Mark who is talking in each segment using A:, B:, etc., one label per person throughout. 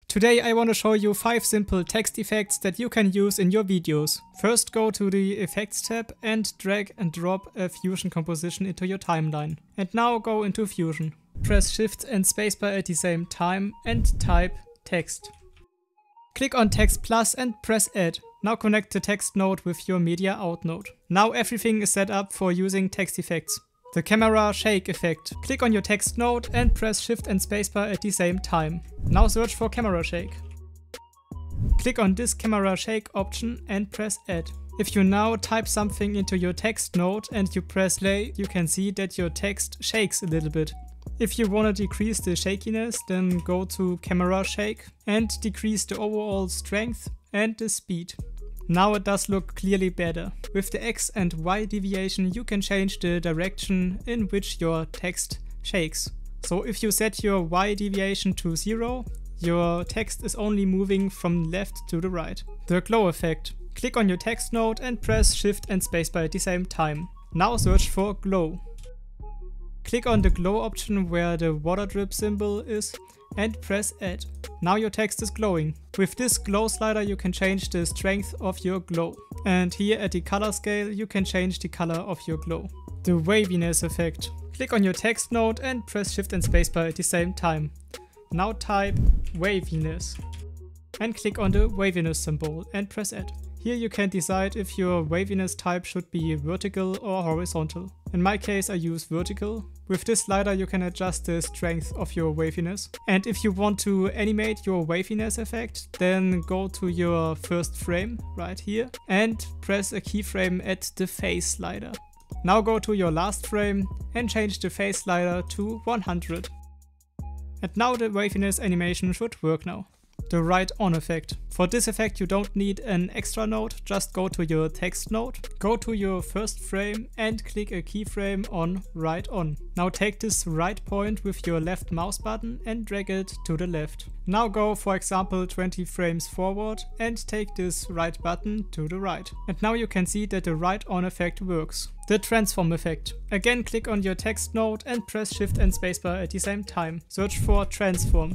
A: Today I want to show you 5 simple text effects that you can use in your videos. First, go to the Effects tab and drag and drop a Fusion composition into your timeline. And now go into Fusion. Press Shift and Spacebar at the same time and type text. Click on Text Plus and press Add. Now connect the text node with your Media Out node. Now everything is set up for using text effects. The camera shake effect. Click on your text node and press Shift and Spacebar at the same time. Now search for camera shake. Click on this camera shake option and press Add. If you now type something into your text node and you press play, you can see that your text shakes a little bit. If you want to decrease the shakiness, then go to camera shake and decrease the overall strength and the speed. Now it does look clearly better. With the X and Y deviation you can change the direction in which your text shakes. So if you set your Y deviation to 0, your text is only moving from left to the right. The glow effect. Click on your text node and press Shift and Spacebar at the same time. Now search for glow. Click on the glow option where the water drip symbol is and press Add. Now your text is glowing. With this glow slider you can change the strength of your glow. And here at the color scale you can change the color of your glow. The Waviness Effect. Click on your text node and press Shift and Spacebar at the same time. Now type Waviness. And click on the Waviness symbol and press Add. Here you can decide if your waviness type should be vertical or horizontal. In my case I use vertical. With this slider you can adjust the strength of your waviness. And if you want to animate your waviness effect, then go to your first frame right here and press a keyframe at the face slider. Now go to your last frame and change the face slider to 100. And now the waviness animation should work now. The Right On effect. For this effect you don't need an extra node, just go to your text node, go to your first frame and click a keyframe on Right On. Now take this right point with your left mouse button and drag it to the left. Now go for example 20 frames forward and take this right button to the right. And now you can see that the Right On effect works. The Transform effect. Again click on your text node and press Shift and Spacebar at the same time. Search for Transform.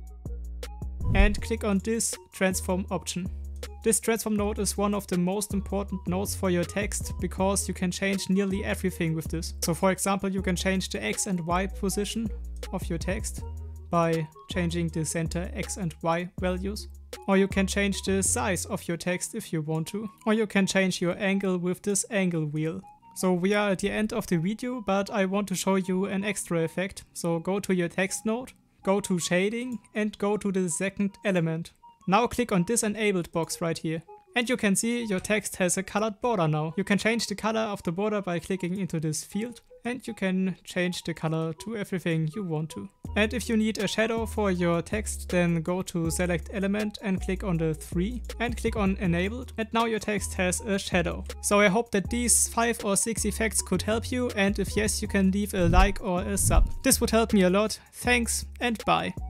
A: And click on this transform option. This transform node is one of the most important nodes for your text because you can change nearly everything with this. So for example you can change the X and Y position of your text by changing the center X and Y values. Or you can change the size of your text if you want to. Or you can change your angle with this angle wheel. So we are at the end of the video, but I want to show you an extra effect. So go to your text node. Go to Shading and go to the second element. Now click on this enabled box right here. And you can see your text has a colored border now. You can change the color of the border by clicking into this field. And you can change the color to everything you want to. And if you need a shadow for your text, then go to Select Element and click on the 3 and click on Enabled. And now your text has a shadow. So I hope that these 5 or 6 effects could help you, and if yes, you can leave a like or a sub. This would help me a lot. Thanks and bye.